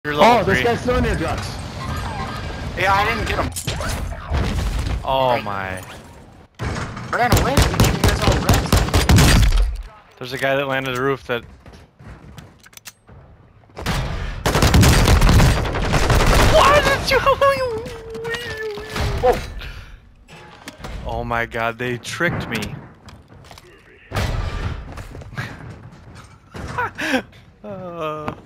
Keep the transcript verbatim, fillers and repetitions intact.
You're level Oh, this three. guy's still in there, Jux. Yeah, I didn't get him. Oh Right. my. Ran away. We gave you guys all rest. There's a guy that landed the roof that. What did you? Whoa. Oh my god, they tricked me. uh.